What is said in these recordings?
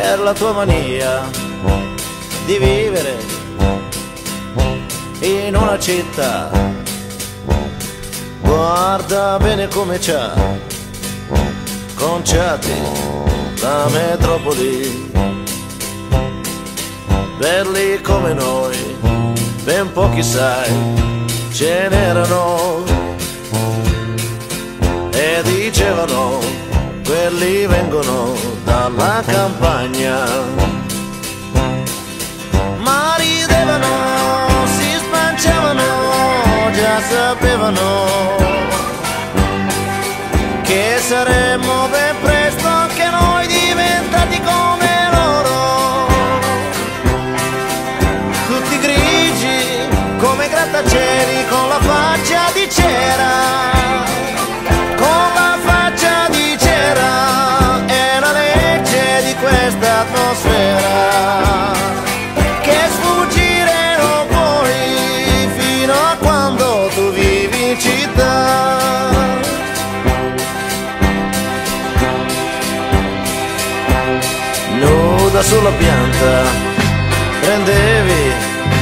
per la tua mania di vivere in una città. Guarda bene come c'ha conciati la metropoli. Belli come noi, ben pochi sai, ce n'erano. E dicevano, quelli vengono dalla campagna. Ma ridevano, si spanciavano, già sapevano che saremmo ben presto anche noi diventati come loro. Tutti grigi come grattacieli con la faccia di cera, con la faccia di cera. È la legge di questa atmosfera che sfuggire non puoi fino a quando tu vivi in città. Nuda sulla pianta prendevi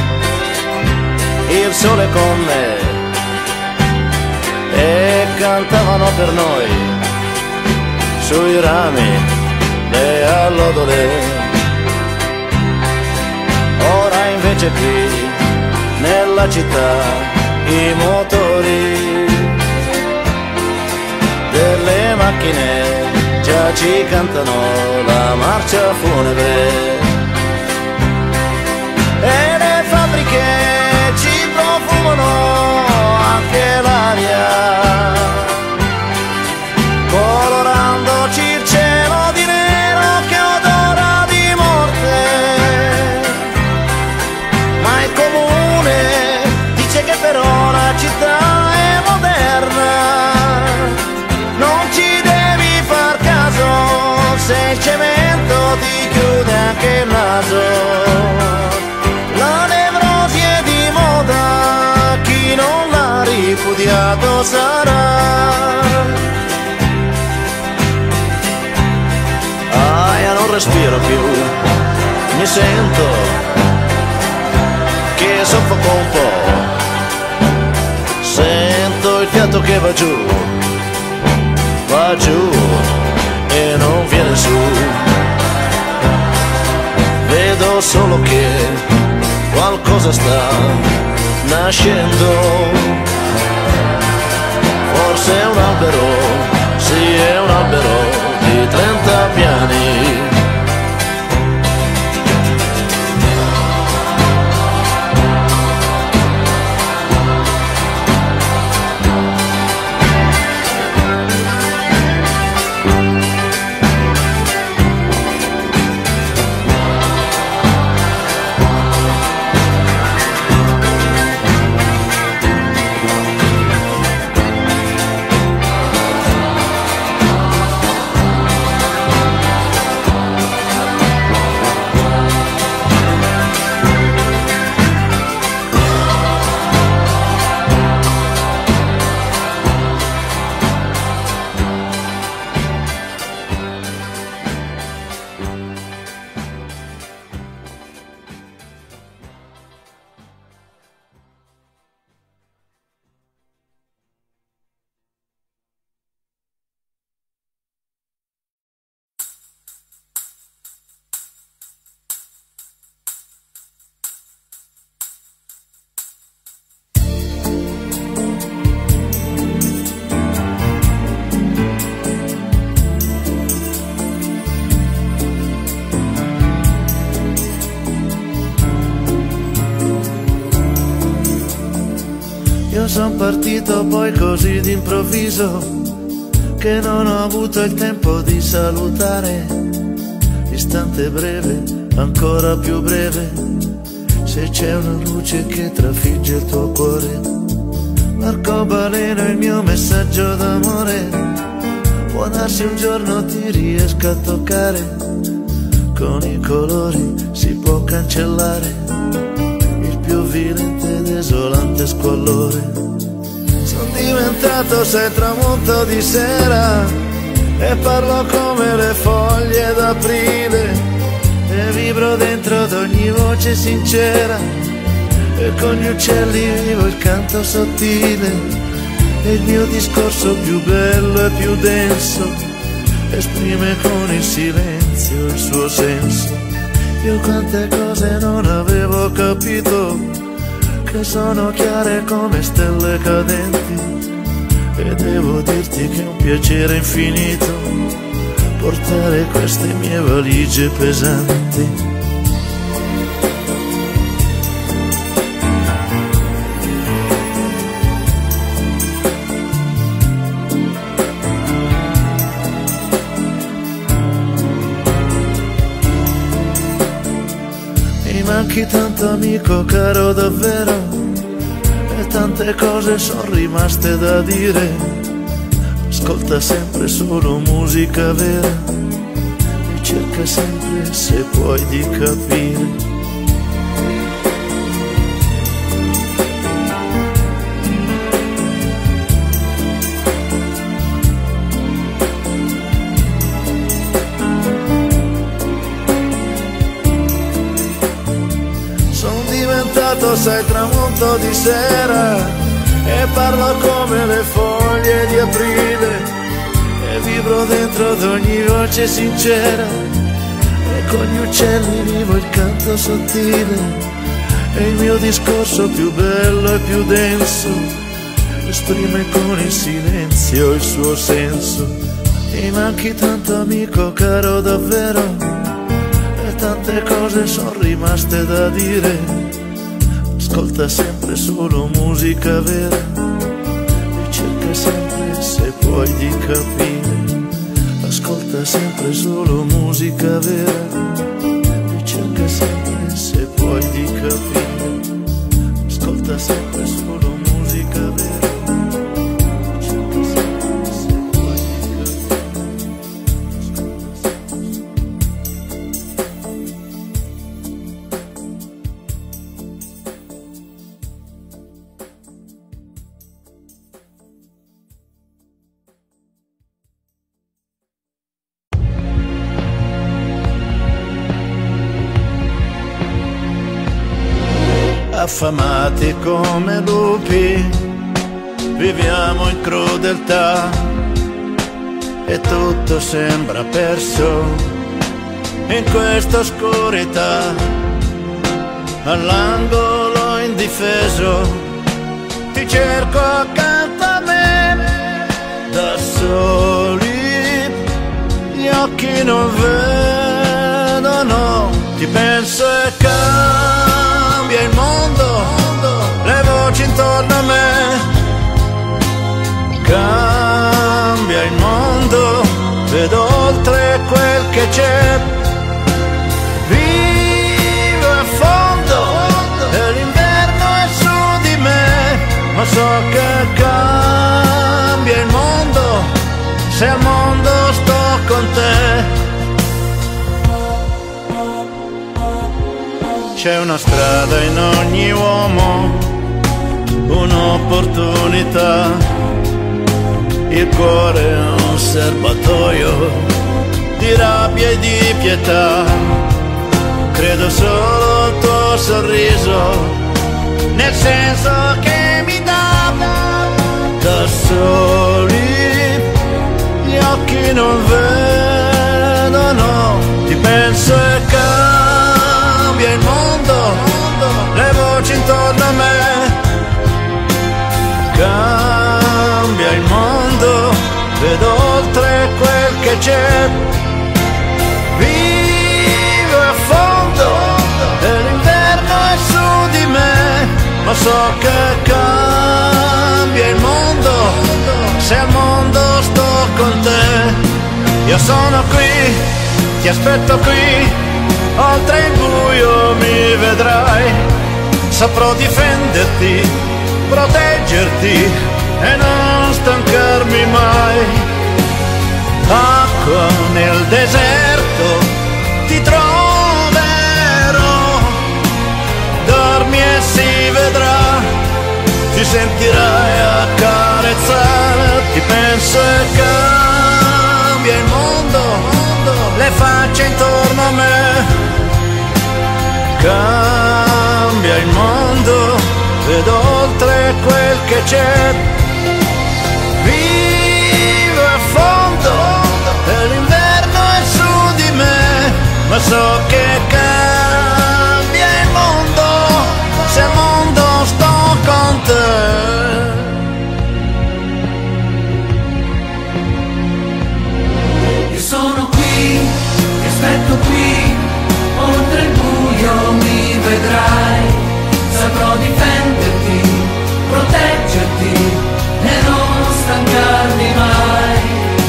il sole con me e cantavano per noi sui rami le allodole. Ora invece qui nella città i motori delle macchine già ci cantano la marcia funebre. E le fabbriche ci profumano anche l'aria, colorandoci il cielo di nero che odora di morte. Ma il comune dice che però la città è moderna, non ci devi far caso se il cemento ti chiude anche il naso. La nevrosi è di moda, chi non l'ha ripudiato sarà. Io non respiro più, mi sento che soffoco un po', sento il fiato che va giù e non viene su. Vedo solo che qualcosa sta nascendo, forse è un albero, sì è un albero di 30 piani. Son partito poi così d'improvviso che non ho avuto il tempo di salutare. Istante breve, ancora più breve, se c'è una luce che trafigge il tuo cuore. L'arcobaleno è il mio messaggio d'amore, può darsi un giorno ti riesca a toccare. Con i colori si può cancellare il più violento ed esolante squallore. Sono diventato sei tramonto di sera e parlo come le foglie d'aprile. vibro dentro ad ogni voce sincera, e con gli uccelli vivo il canto sottile, e il mio discorso più bello e più denso esprime con il silenzio il suo senso. Io quante cose non avevo capito, che sono chiare come stelle cadenti, e devo dirti che è un piacere infinito portare queste mie valigie pesanti. Mi manchi tanto amico caro davvero, e tante cose sono rimaste da dire. Ascolta sempre solo musica vera e cerca sempre, se puoi, di capire. Sai, tramonto di sera, e parlo come le foglie di aprile, e vibro dentro ad ogni voce sincera, e con gli uccelli vivo il canto sottile, e il mio discorso più bello e più denso esprime con il silenzio il suo senso. Mi manchi tanto amico caro davvero, e tante cose sono rimaste da dire. Ascolta sempre solo musica vera e cerca sempre, se puoi, di capire. Ascolta sempre solo musica vera e cerca sempre, se puoi, di capire. Ascolta sempre solo musica vera. Affamati come lupi, viviamo in crudeltà, e tutto sembra perso in questa oscurità. All'angolo indifeso ti cerco accanto a me, da soli gli occhi non vedono, ti penso e cambia il mondo, le voci intorno a me. Cambia il mondo, vedo oltre quel che c'è. Vivo a fondo e l'inverno è su di me, ma so che cambia il mondo se al mondo sto con te. C'è una strada in ogni uomo, un'opportunità, il cuore è un serbatoio di rabbia e di pietà. Credo solo al tuo sorriso, nel senso che mi dà. Da soli gli occhi non vedono, ti penso e cambia il mondo, le voci intorno a me. Cambia il mondo, vedo oltre quel che c'è. Vivo a fondo e l'inverno è su di me, ma so che cambia il mondo se al mondo sto con te. Io sono qui, ti aspetto qui, oltre il buio mi vedrai. Saprò difenderti, proteggerti e non stancarmi mai. Acqua nel deserto ti troverò, dormi e si vedrà, ti sentirai accarezzare. Ti penso e cambia il mondo, le facce intorno a me. Cambia il mondo, vedo oltre quel che c'è. Vivo a fondo e l'inverno è su di me, ma so che cambia il mondo se al mondo sto con te. Io sono qui, ti aspetto qui, oltre il buio mi vedrai, saprò difenderti, proteggerti e non stancarmi mai.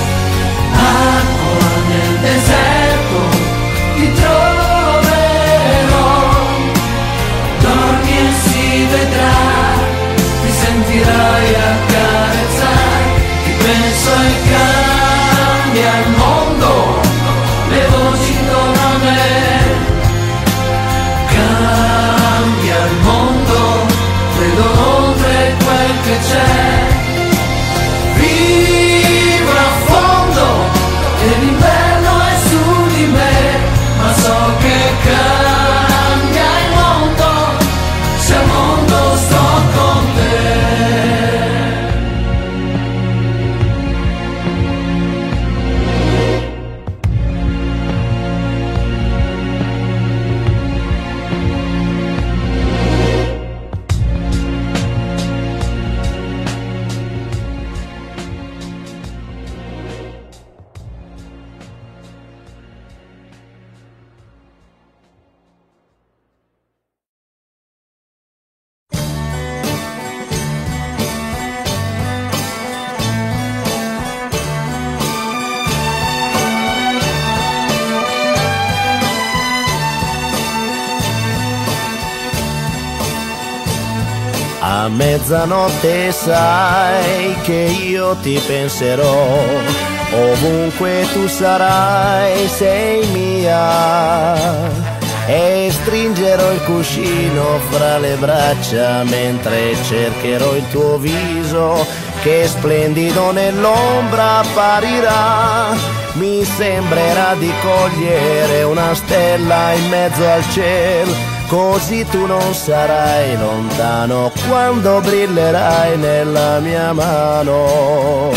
Acqua nel deserto ti troverò, dormi e si vedrà, ti sentirai accarezzare, ti penso e cambia il mondo, le voci intorno a me. Cambia il mondo, vedo oltre quel che c'è. Vivo a fondo e l'inverno è su di me, ma so che cambia il mondo se al mondo sto con te. A mezzanotte sai che io ti penserò, ovunque tu sarai sei mia, e stringerò il cuscino fra le braccia mentre cercherò il tuo viso che splendido nell'ombra apparirà. Mi sembrerà di cogliere una stella in mezzo al cielo, così tu non sarai lontano quando brillerai nella mia mano.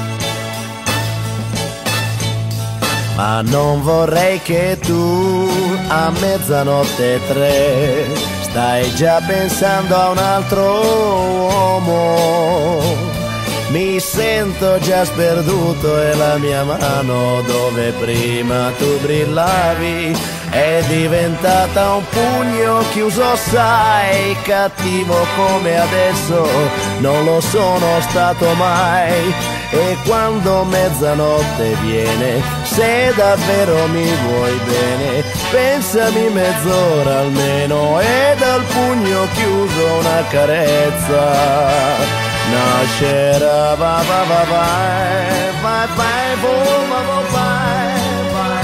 Ma non vorrei che tu a mezzanotte 3 stai già pensando a un altro uomo. Mi sento già sperduto e la mia mano dove prima tu brillavi è diventata un pugno chiuso, sai, cattivo come adesso non lo sono stato mai. E quando mezzanotte viene, se davvero mi vuoi bene, pensami mezz'ora almeno e dal pugno chiuso una carezza nascerà. Va va va vai, vai vai, va va vai, vai.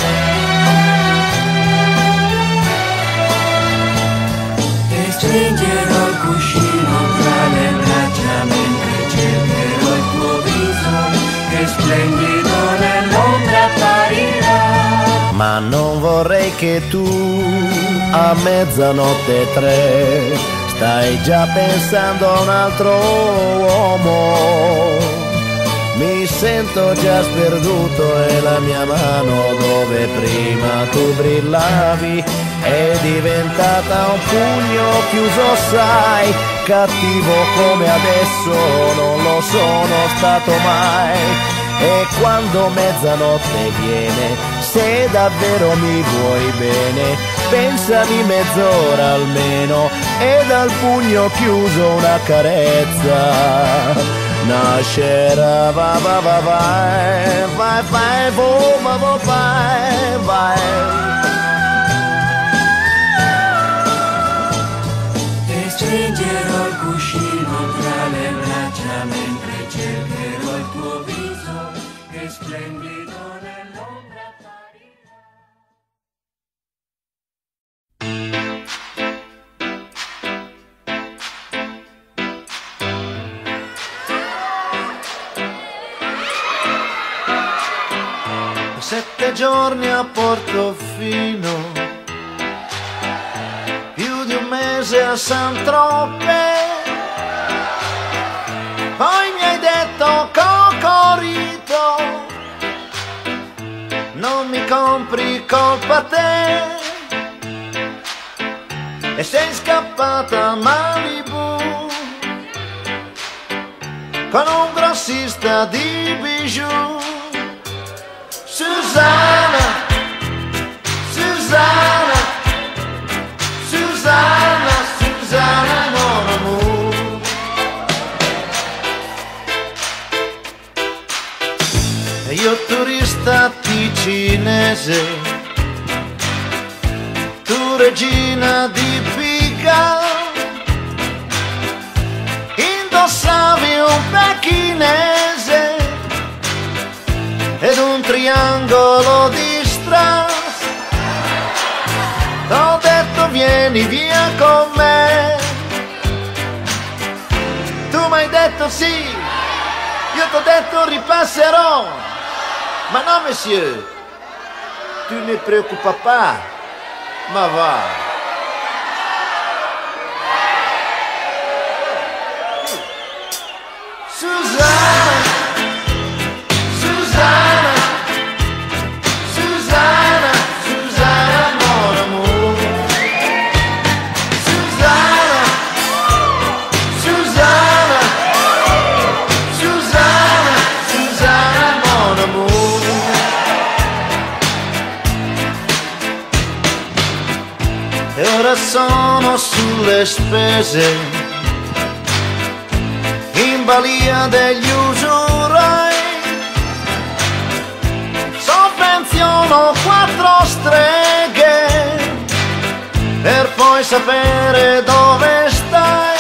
E stringerò il cuscino tra le braccia mentre cercherò il tuo viso che splendido nell'ombra apparirà. Ma non vorrei che tu a mezzanotte 3 stai già pensando a un altro uomo. Mi sento già sperduto e la mia mano dove prima tu brillavi è diventata un pugno chiuso, sai, cattivo come adesso non lo sono stato mai. E quando mezzanotte viene, se davvero mi vuoi bene, pensami mezz'ora almeno e dal pugno chiuso una carezza nascerà. Va va va vai, vai vai, va va vai, vai. E stringerò il cuscino tra le braccia mentre cercherò il tuo viso che splendido nell'ombra apparirà. Sette giorni a Portofino mese a Saint-Tropez, poi mi hai detto Cocorito, non mi compri colpa te, e sei scappata a Malibu con un grossista di bijou. Susanna, Susanna, Susanna, Susanna, mon amour. E io turista ticinese, tu regina di Pica, indossavi un pechinese ed un triangolo di strass. T'ho detto vieni via con me, tu m'hai detto sì, io t'ho detto ripasserò, ma no monsieur, tu ne preoccupa pas, ma va. Susanna, Susanna, Susanna, Susanna, mon amour. Susanna, Susanna, Susanna, Susanna, mon amour. E ora sono sulle spese, in balia degli usurai, sovvenziono 4 streghe per poi sapere dove stai,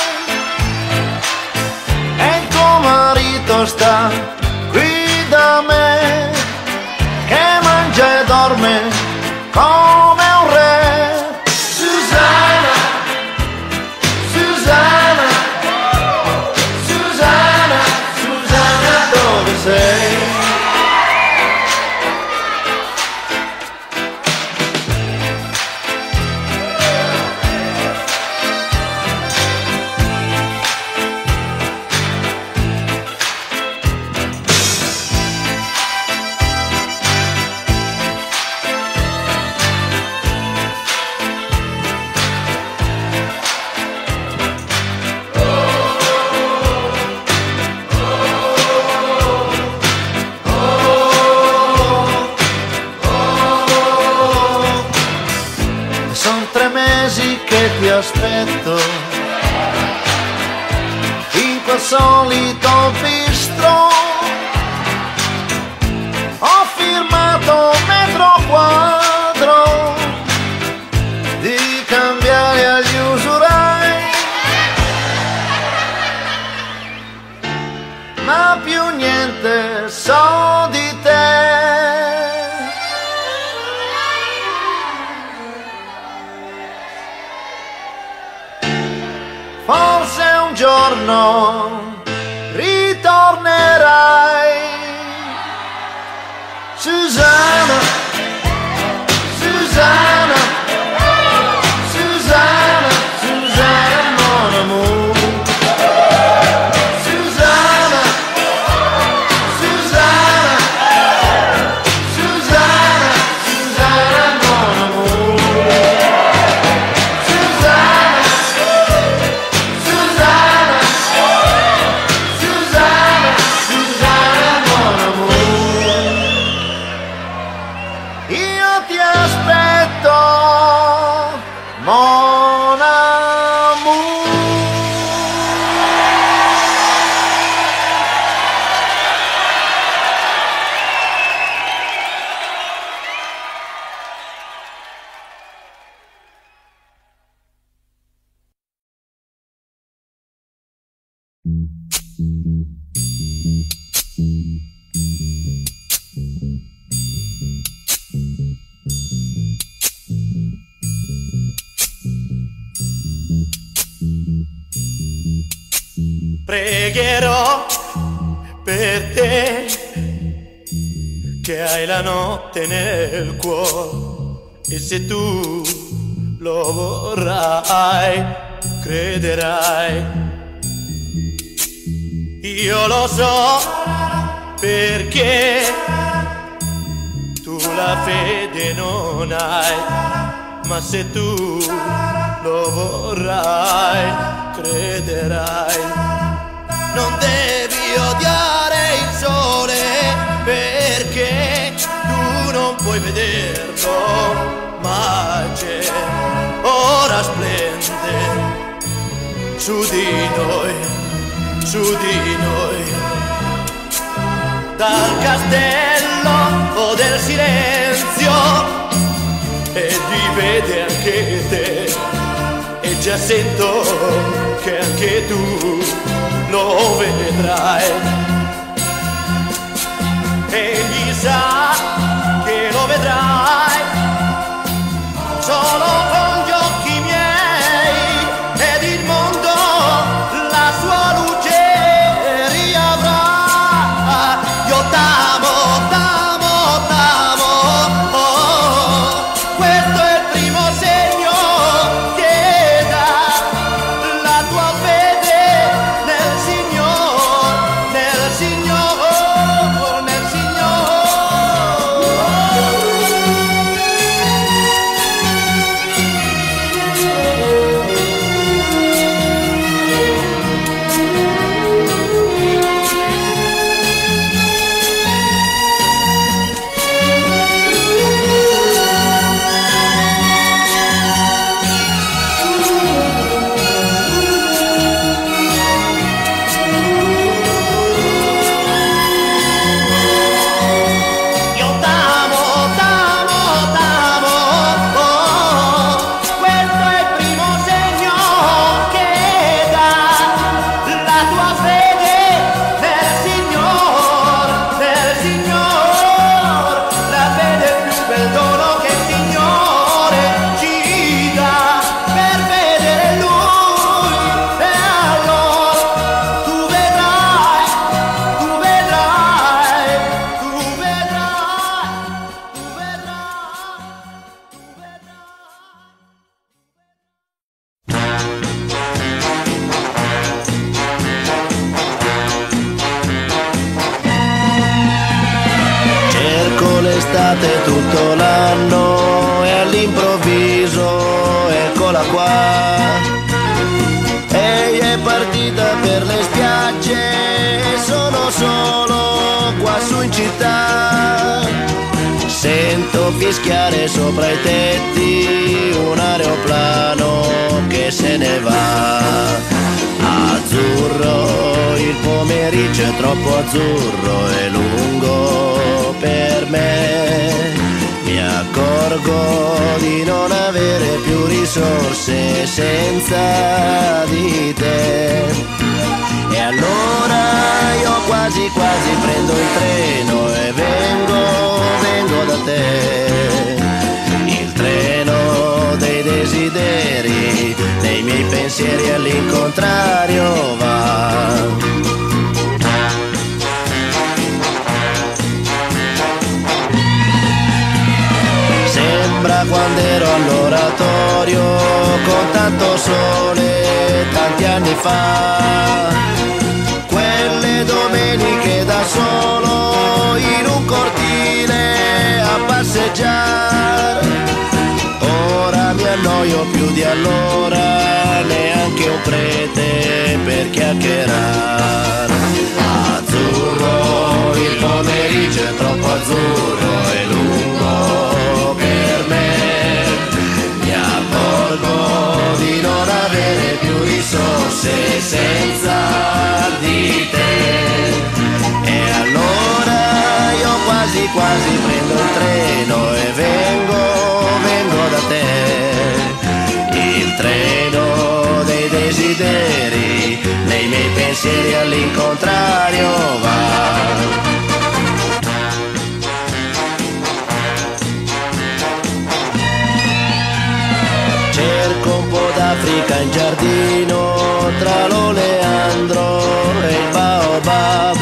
e il tuo marito sta qui da me, che mangia e dorme come un re. Susanna, Susanna, Susanna, Susanna, dove sei? Son 3 mesi che ti aspetto in quel solito bistro, ho firmato metro quadro di cambiare agli usurai, ma più niente so di te. Forse un giorno ritornerai. Susanna, Susanna, Susanna, Susanna, mon amour. Susanna, Susanna, Susanna, Susanna, mon amour. Susanna, Susanna, Susanna, Susanna, mon amour. Io ti aspetto, mon amour. Pregherò per te che hai la notte nel cuore, e se tu lo vorrai, crederai. Io lo so perché tu la fede non hai, ma se tu lo vorrai, crederai. Non devi odiare il sole perché tu non puoi vederlo, ma c'è, ora splende su di noi, su di noi. Dal castello del silenzio e li vede anche te, e già sento che anche tu lo vedrai. Egli sa che lo vedrai solo con gli occhi miei, ed il mondo la sua luce riavrà. Io t'amo, t'amo, t'amo, oh, questo è il primo segno che dà la tua fede nel Signore, nel Signore, nel Signore. Io t'amo, t'amo, t'amo, oh, questo è il primo segno che dà la tua fede nel Signore, nel Signore. La fede è il più bel dono che il Signore ci dà per vedere Lui, e allora tu vedrai, tu vedrai, tu vedrai, tu vedrai, tu Cerco l'estate tutto l'anno e all'improvviso eccola qua. Ehi, è partita per le spiagge e sono solo qua su in città. Sento fischiare sopra i tetti un aeroplano che se ne va. Azzurro, il pomeriggio è troppo azzurro e lungo per me. Mi accorgo di non avere più risorse senza di te. E allora io quasi quasi prendo il treno e vengo da te. Il treno dei desideri, nei miei pensieri all'incontrario va. Sembra quando ero all'oratorio con tanto sole tanti anni fa. Quelle domeniche da solo in un cortile a passeggiare. Ora mi annoio più di allora, neanche un prete per chiacchierare. Azzurro, il pomeriggio è troppo azzurro e lungo per me. Mi accorgo di non avere più risorse senza di te. E allora io quasi quasi prendo il treno e vengo da te. Il treno dei desideri, nei miei pensieri all'incontrario va. Cerco un po' d'Africa in giardino tra l'oleandro e il baobab,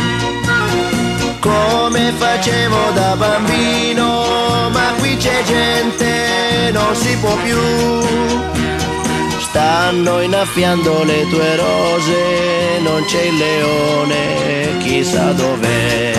come facevo da bambino, ma qui c'è gente, non si può più. stanno innaffiando le tue rose, non c'è il leone, chissà dov'è.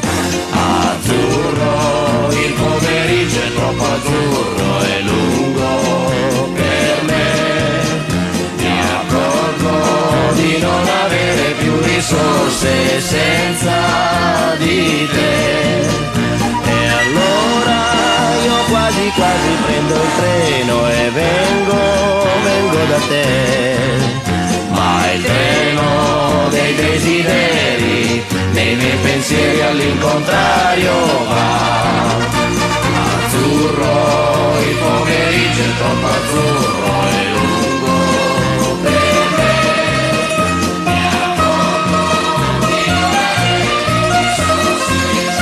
Azzurro, il pomeriggio è troppo azzurro, è lungo per me. Mi accorgo di non avere più risorse senza di te. E allora io quasi quasi prendo il treno e vengo da te. Ma il treno dei desideri nei miei pensieri all'incontrario va. Azzurro, il pomeriggio è troppo azzurro, è lungo per me. Mi accorgo di non avere risorse.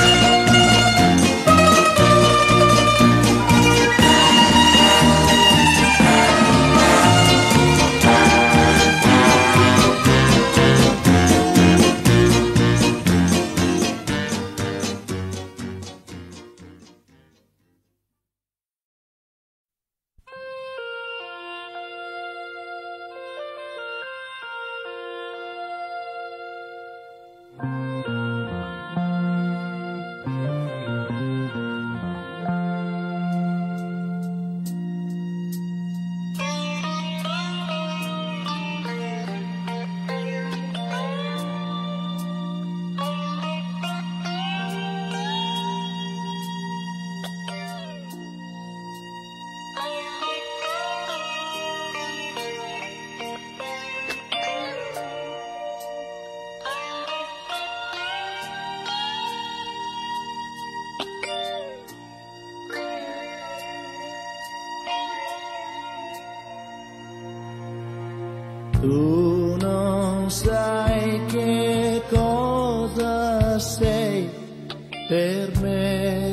Tu non sai che cosa sei per me.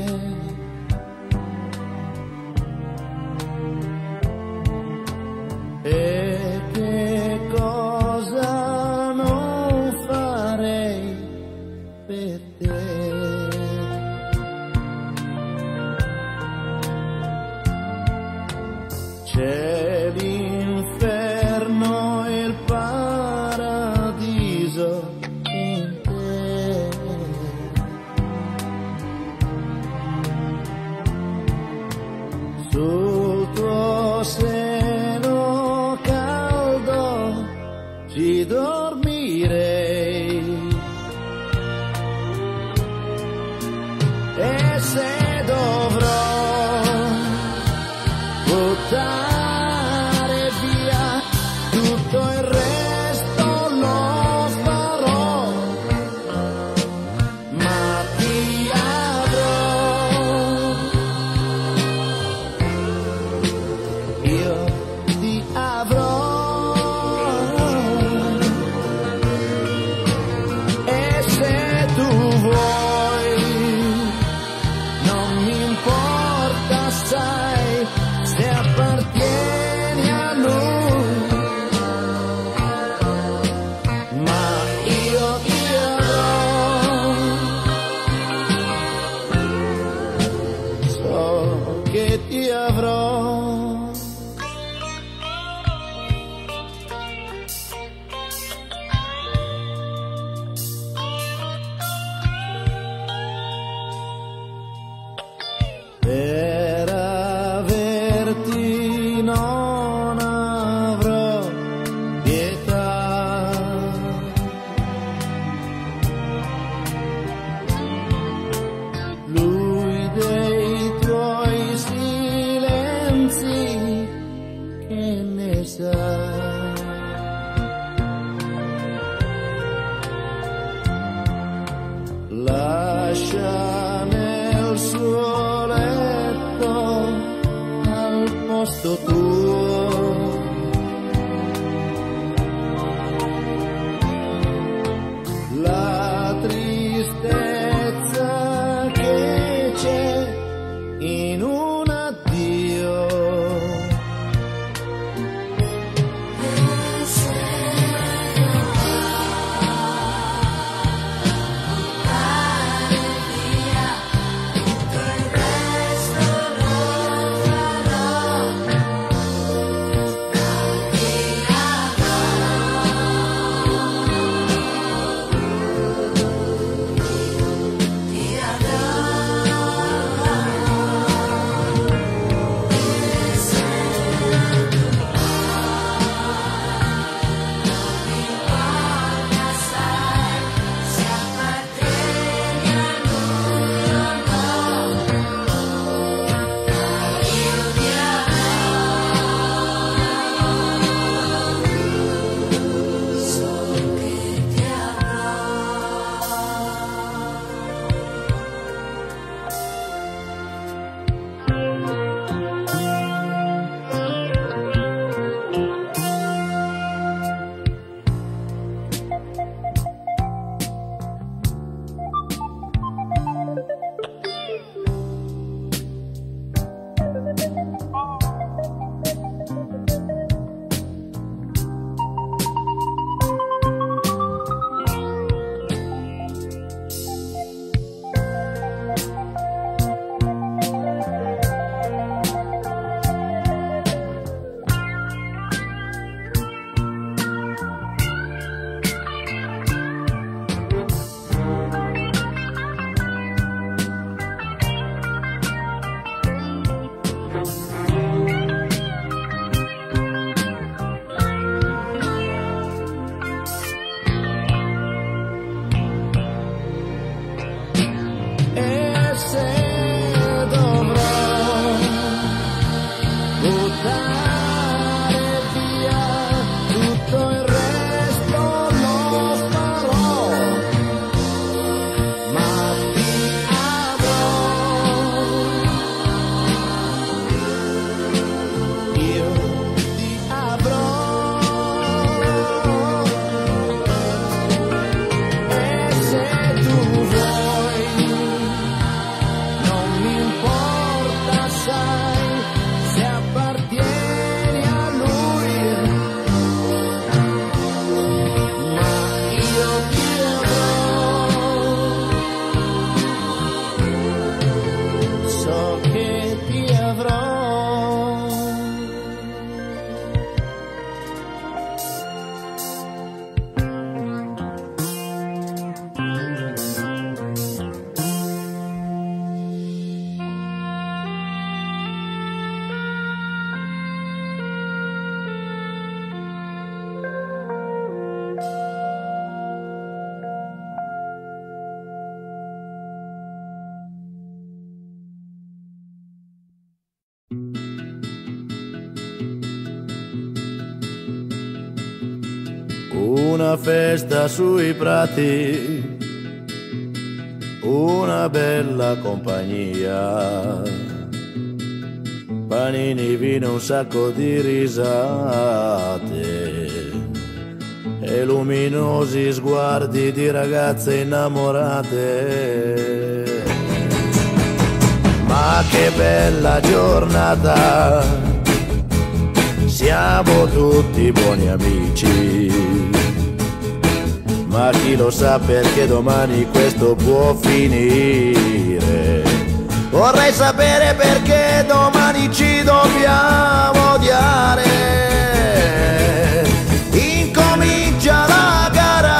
E che cosa non farei per te. C'è l'inferno e il paradiso in te. Sul tuo seno caldo ci dormirei. E se dovrò buttare via tutto il resto lo farò, ma ti avrò, io ti avrò. E se tu vuoi non mi importa, sai, se appartieni a lui, ma io ti avrò, so che ti avrò. Per averti non avrò pietà. Lui dei tuoi silenzi che ne sa. Lascia nel suo letto al posto tuo la tristezza che c'è in un addio. Una festa sui prati, una bella compagnia, panini, vino, un sacco di risate e luminosi sguardi di ragazze innamorate. Ma che bella giornata, siamo tutti buoni amici, ma chi lo sa perché domani questo può finire. Vorrei sapere perché domani ci dobbiamo odiare. Incomincia la gara,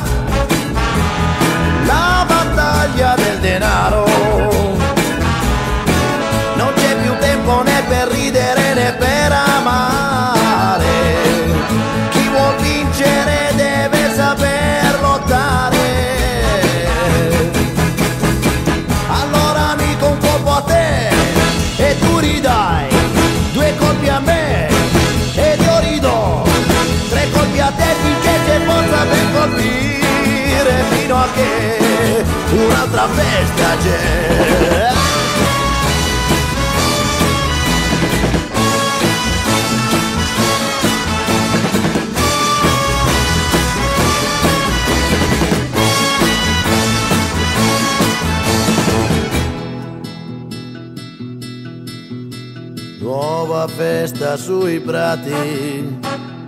la battaglia del denaro. Non c'è più tempo né per ridere né per amare. Chi vuol vincere deve saper lottare. Allora amico, un colpo a te e tu ridai, 2 colpi a me ed io ridò, 3 colpi a te finché c'è forza per colpire, fino a che un'altra festa c'è. Nuova festa sui prati,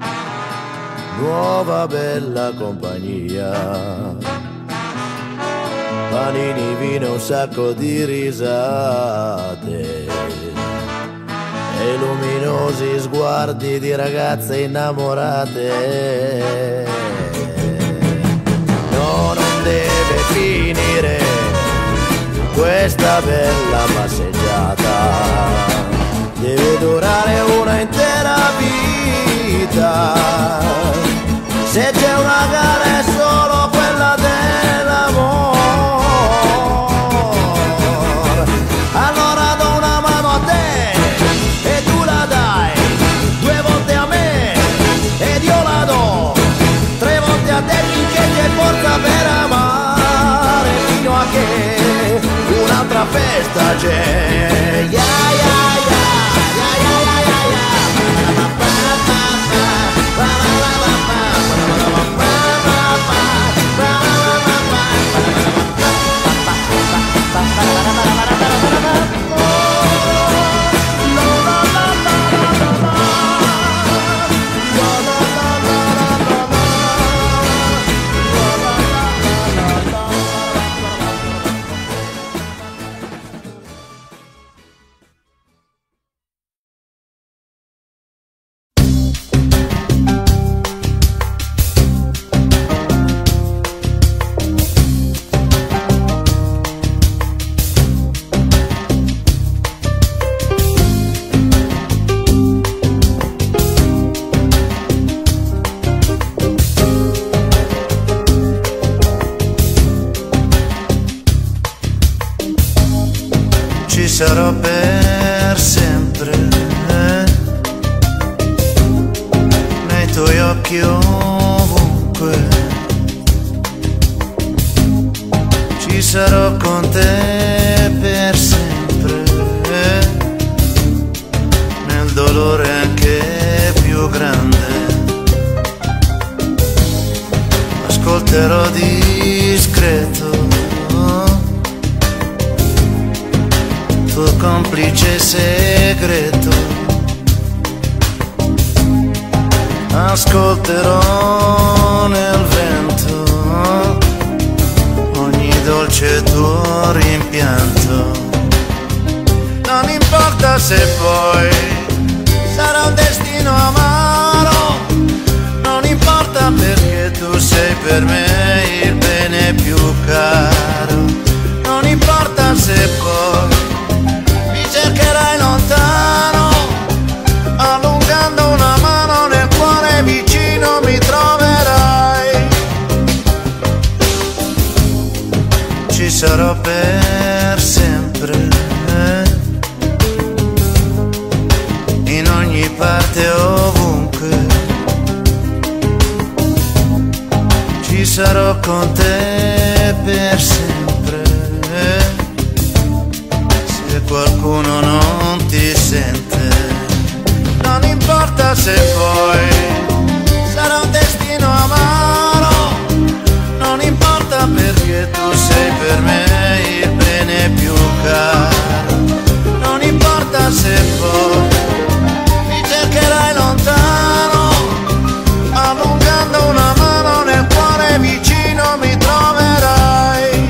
nuova bella compagnia, panini, vino, un sacco di risate e luminosi sguardi di ragazze innamorate. No, non deve finire questa bella passeggiata, deve durare una intera vita. Se c'è una gara è solo quella dell'amor. Allora do una mano a te e tu la dai, 2 volte a me ed io la do, 3 volte a te finché c'è forza per amare, fino a che un'altra festa c'è. Yeah, yeah. Sarò per sempre nei tuoi occhi ovunque, ci sarò con te per sempre, nel dolore anche più grande. Ascolterò discreto tuo complice segreto, ascolterò nel vento ogni dolce tuo rimpianto. Non importa se poi sarà un destino amaro, non importa perché tu sei per me il bene più caro. Non importa se poi cercherai lontano, allungando una mano nel cuore vicino mi troverai. Ci sarò per sempre, in ogni parte ovunque. sarò con te per sempre. Se qualcuno non ti sente, non importa se poi sarà un destino amaro, non importa perché tu sei per me il bene più caro, non importa se poi mi cercherai lontano, allungando una mano nel cuore vicino mi troverai.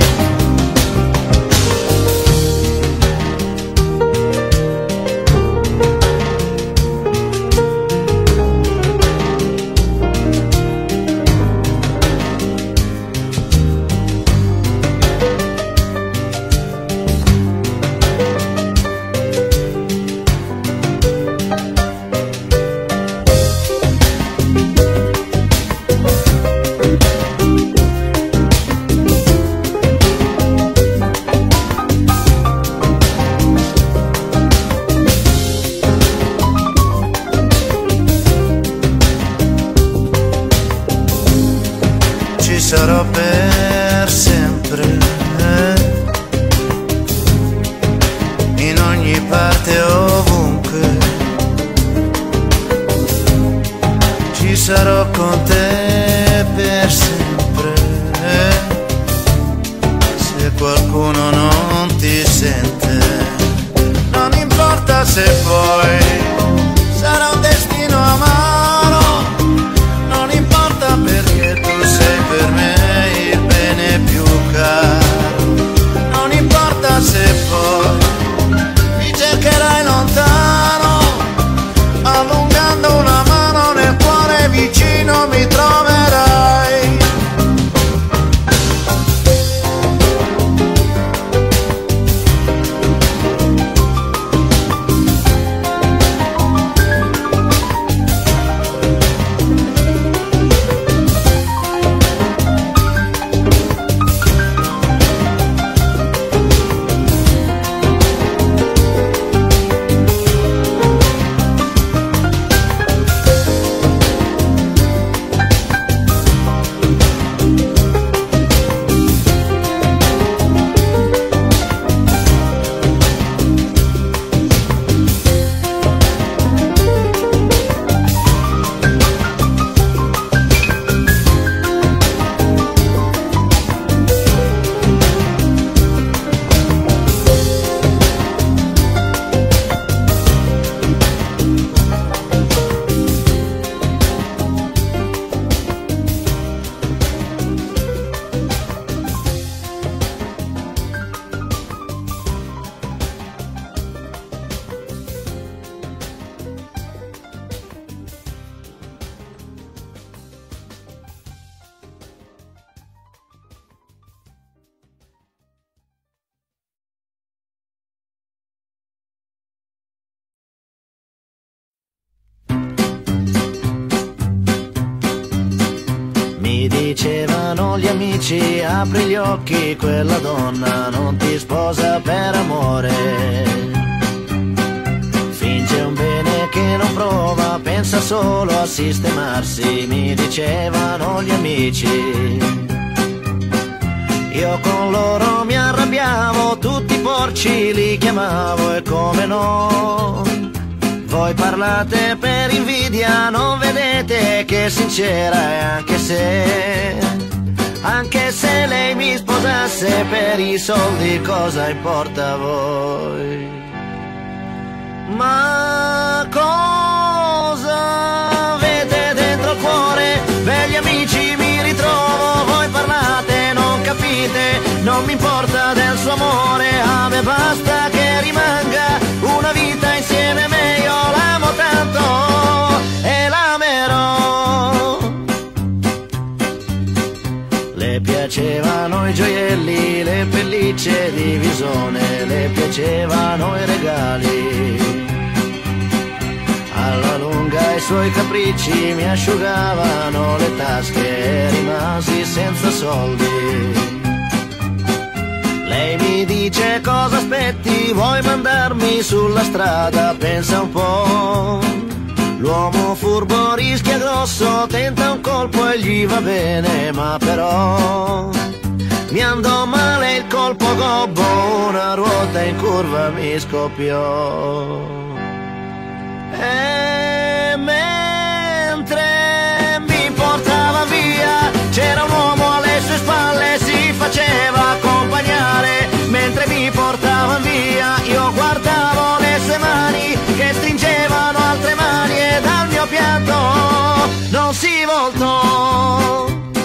Sarò per sempre, in ogni parte, ovunque. Ci sarò con te per sempre. Se qualcuno non ti sente, non importa se poi sarà un destino amaro, non importa perché tu sei per me il bene più caro, non importa se poi mi cercherai lontano, allungando una mano nel cuore vicino mi troverai. Dicevano gli amici, apri gli occhi, quella donna non ti sposa per amore. Finge un bene che non prova, pensa solo a sistemarsi, mi dicevano gli amici. Io con loro mi arrabbiavo, tutti i porci li chiamavo e come no. Voi parlate per invidia, non vedete che è sincera e anche se lei mi sposasse per i soldi cosa importa a voi? Ma cosa avete dentro il cuore? Begli amici mi ritrovo, voi parlate, non capite, non mi importa del suo amore, a me basta che rimanga una vita insieme a me, io l'amo tanto e l'amerò. Le piacevano i gioielli, le pellicce di visone, le piacevano i regali. Alla lunga i suoi capricci mi asciugavano le tasche e rimasi senza soldi. Lei mi dice cosa aspetti, vuoi mandarmi sulla strada, pensa un po'. L'uomo furbo rischia grosso, tenta un colpo e gli va bene, ma però mi andò male il colpo gobbo, una ruota in curva mi scoppiò. E mentre mi portava via c'era un uomo alle sue spalle, si faceva accompagnare. Mentre mi portava via io guardavo le sue mani che stringevano altre mani e dal mio pianto non si voltò.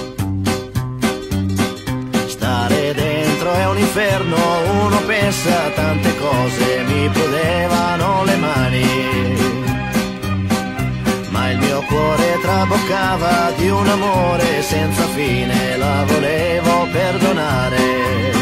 Stare dentro è un inferno, uno pensa a tante cose, mi prudevano le mani, ma il mio cuore traboccava di un amore senza fine, la volevo perdonare.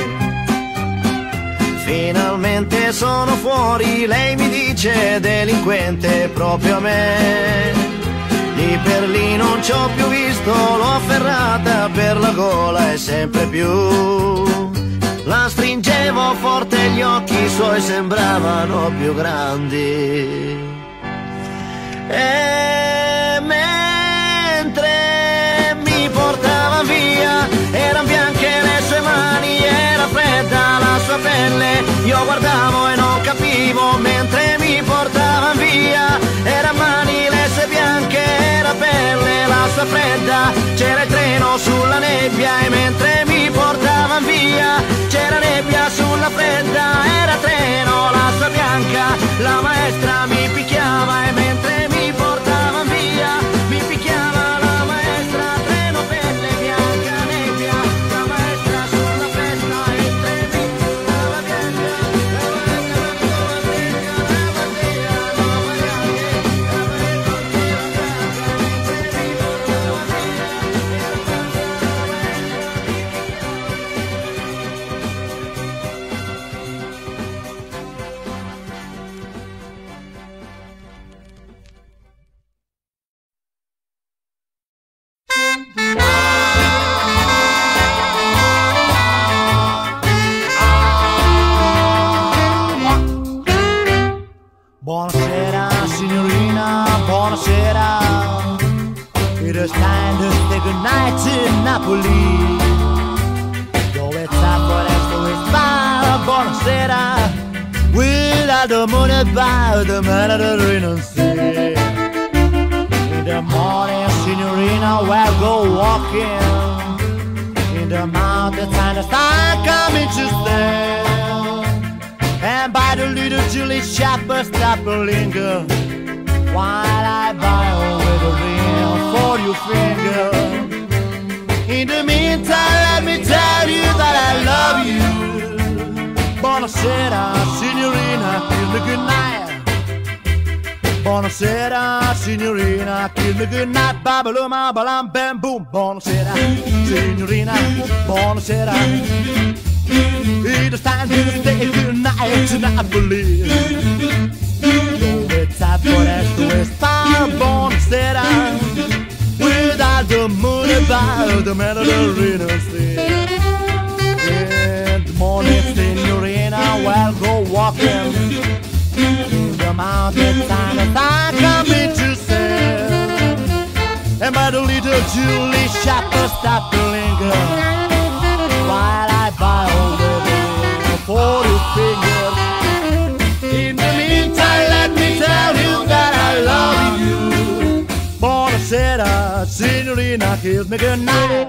Finalmente sono fuori, lei mi dice delinquente proprio a me. Lì per lì non ci ho più visto, l'ho afferrata per la gola e sempre più la stringevo forte, gli occhi suoi sembravano più grandi. E mentre mi portava via eran bianche le sue mani, era fredda la sua pelle, io guardavo e non capivo. Mentre mi portava via eran mani le sue bianche, era pelle la sua fredda, c'era il treno sulla nebbia. E mentre mi portava via c'era nebbia sulla fredda, era treno la sua bianca, la maestra mi picchiava. E mentre mi portava via mi picchiava la maestra, treno pelle bianca nebbia, la maestra sulla festa. E mentre mi portava bianca la maestra sulla festa, la bandiera no bianche, la maestra bianca. Mentre mi portava via Buonasera signorina, buonasera. It is time to say goodnight to Napoli. Dove sta foresta questa buonasera? Without the moon about the Mediterranean non see. In the morning signorina we'll go walking in the mountains and the sun coming to stay. And by the little Julie Shepherd stop and linger while I buy with a ring for your finger. In the meantime, let me tell you that I love you. Buonasera, signorina, kiss me goodnight. Buonasera, signorina, kiss me goodnight. Babaluma, balam, bam, boom. Buonasera, signorina, buonasera. It is time to stay goodnight to Napoli. Dove sta foresta questa buonasera? Without the moon about the Mediterranean Sea. In the morning, signorina, we'll go walking in the mountains and the sun coming to sail. And by the little Julie Shepherd stop to linger while I buy all the for your finger. In the meantime, let me tell you that I love you. Buonasera, signorina, kiss me goodnight.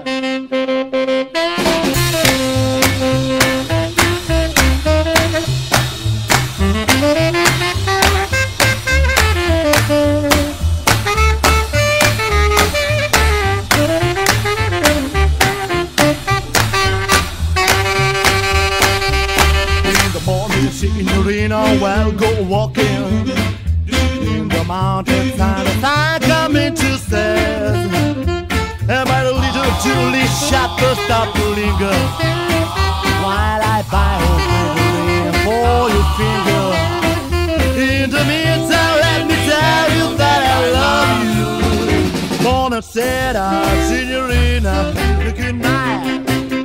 Signorina, we'll go walking in the mountains and the sun coming to set. And by the little Julie Shepherd stop to linger while I buy a ring for your finger. In the meantime, let me tell you that I love you. Buonasera, signorina, good night.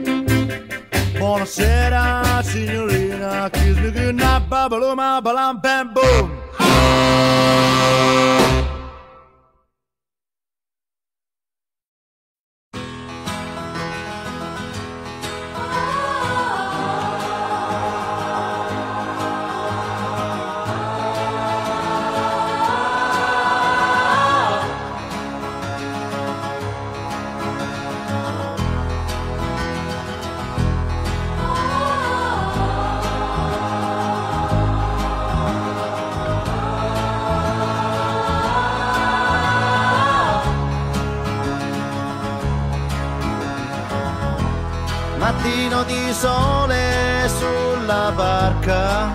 Buonasera, signorina, kiss me goodnight, babaluma, balam, bam, boom. di sole sulla barca,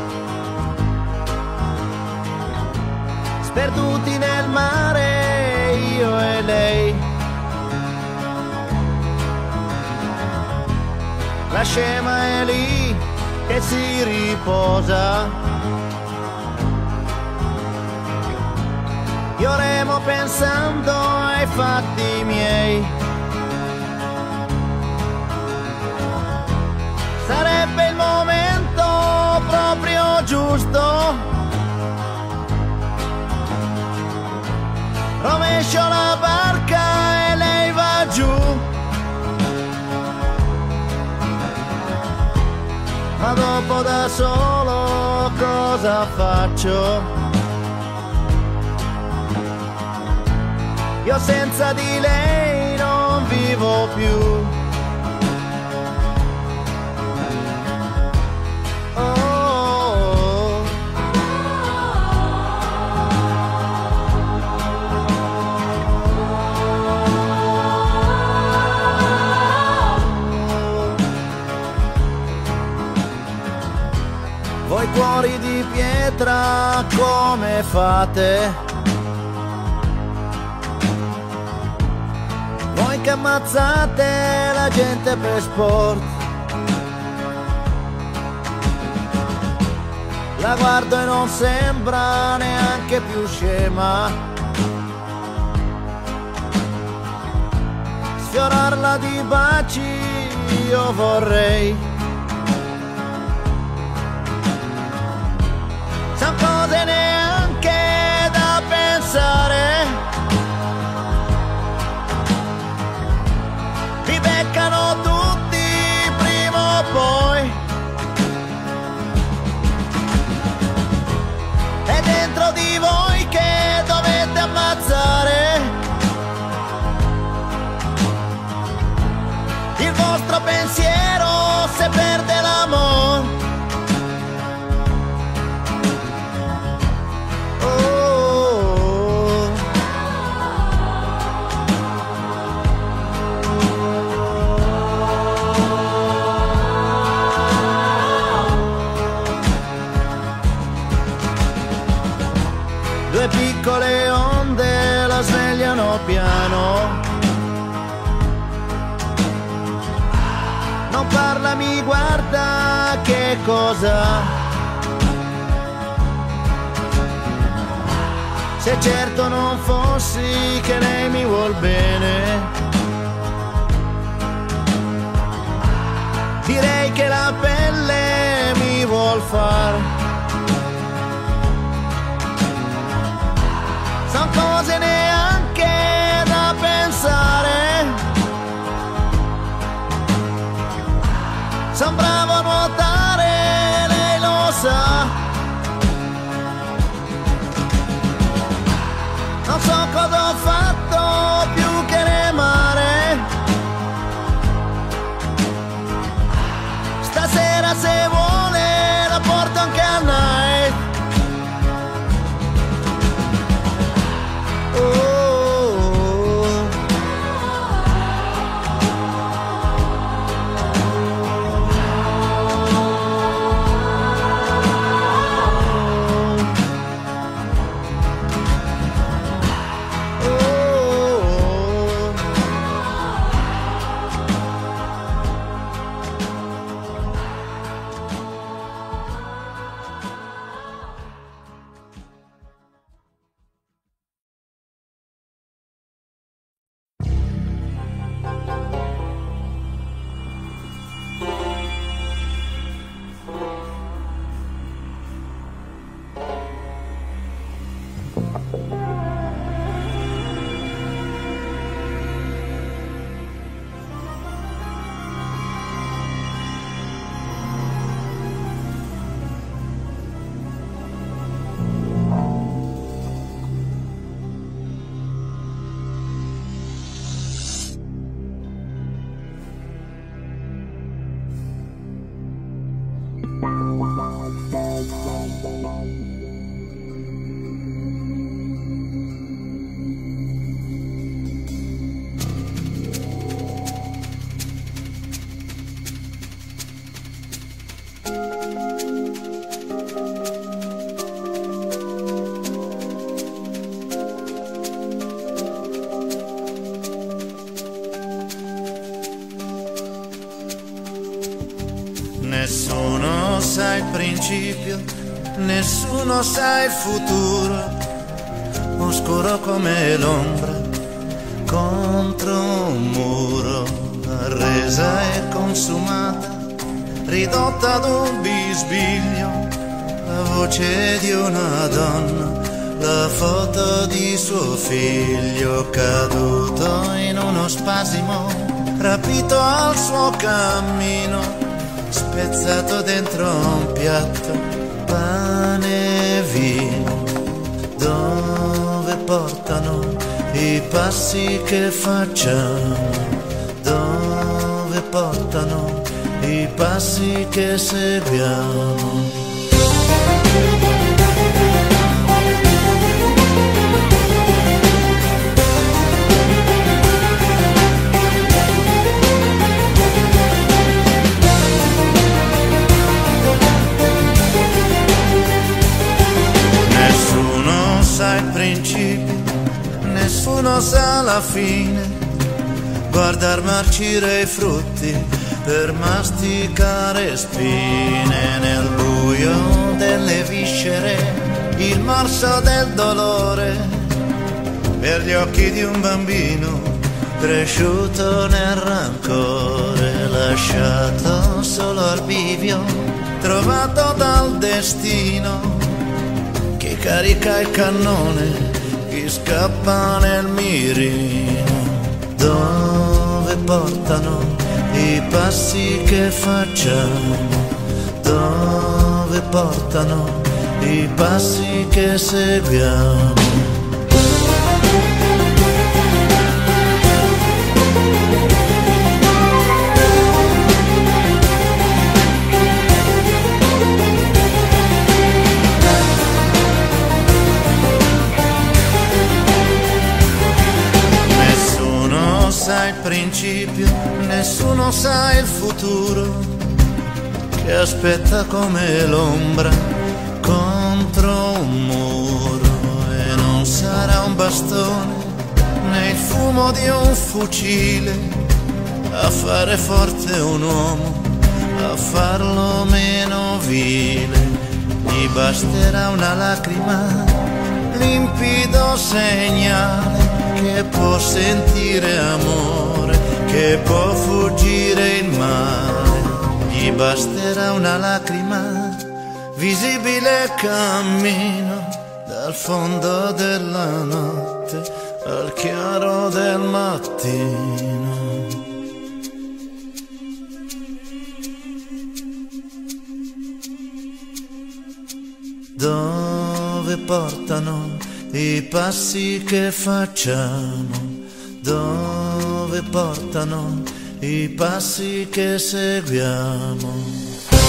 sperduti nel mare io e lei. La scema è lì che si riposa, io remo pensando ai fatti miei. Sarebbe il momento proprio giusto, rovescio la barca e lei va giù, ma dopo da solo cosa faccio? Io senza di lei non vivo più. Voi cuori di pietra come fate? Voi che ammazzate la gente per sport. La guardo e non sembra neanche più scema, sfiorarla di baci io vorrei. Son cose neanche da pensare, vi beccano tutti prima o poi, è dentro di voi che dovete ammazzare il vostro pensiero se perde l'amore. Due piccole onde la svegliano piano, non parla, mi guarda, che cosa? Se certo non fossi che lei mi vuol bene, direi che la pelle mi vuol far. Son cose neanche da pensare, son bravo a nuotare, lei lo sa. Non so cosa ho fatto più che remare, stasera se vuole la porto anche a principio, nessuno sa il futuro, oscuro come l'ombra contro un muro, arresa e consumata, ridotta ad un bisbiglio, la voce di una donna, la foto di suo figlio, caduto in uno spasimo, rapito al suo cammino, spezzato dentro un piatto, pane e vino. Dove portano i passi che facciamo? Dove portano i passi che seguiamo? Nessuno sa il principio, nessuno sa la fine, guardar marcire i frutti per masticare spine, nel buio delle viscere, il morso del dolore, per gli occhi di un bambino cresciuto nel rancore, lasciato solo al bivio, trovato dal destino, chi carica il cannone, chi scappa nel mirino. Dove portano i passi che facciamo? Dove portano i passi che seguiamo? Nessuno sa il principio, nessuno sa il futuro, che aspetta come l'ombra contro un muro, e non sarà un bastone né il fumo di un fucile a fare forte un uomo, a farlo meno vile. Gli basterà una lacrima, limpido segnale che può sentire amore, che può fuggire il male. Gli basterà una lacrima, visibile cammino dal fondo della notte al chiaro del mattino. Dove portano i passi che facciamo? Dove portano i passi che seguiamo?